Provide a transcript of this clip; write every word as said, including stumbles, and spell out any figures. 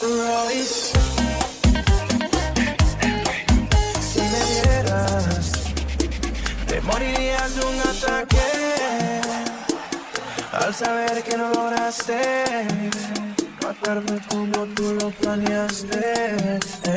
Royce. Si me vieras, te morirías de un ataque al saber que no lograste matarme como tú lo planeaste.